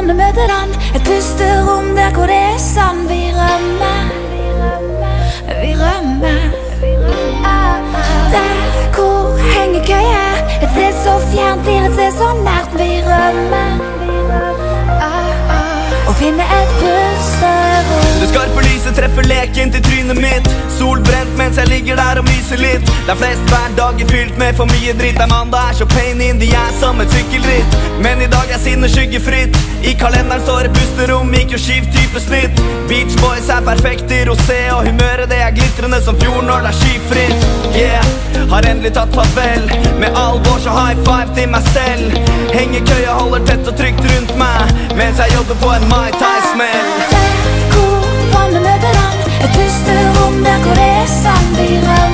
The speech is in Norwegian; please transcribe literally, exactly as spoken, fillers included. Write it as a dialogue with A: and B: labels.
A: vannet møter han, et pusterom der hvor det er sann. Vi rømmer, vi rømmer der hvor hengekøy er. Et sted så fjernt blir et sted så nært. Vi rømmer og finner et pusterom.
B: Det skarpe lyset treffer leken til trynet mitt. Solbrent mens jeg ligger der og myser litt. Det er flest hver dag er fylt med for mye dritt. Det er mandag er så pain in the ass som et sykkelritt. Men i dag er sinnet skyggefritt. I kalenderen står et pusterom, ikke jo skift type snitt. Beach Boys er perfekt i rosé, og humøret det er glitrende som fjord når det er skyfritt. Yeah, har endelig tatt farvel. Med alvor så high five til meg selv. Hengekøya holder tett og trygt rundt meg mens jeg jobber på en Mai Tai-smell.
A: Der hvor vannet møter han, et pusterom der hvor det er sann. Vi rømmer